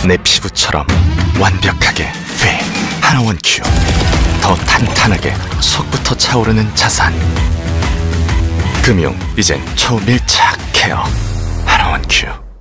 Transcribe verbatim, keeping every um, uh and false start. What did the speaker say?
내 피부처럼 완벽하게 fit 하나원큐. 더 탄탄하게 속부터 차오르는 자산. 금융 이젠 초밀착 케어 하나원큐.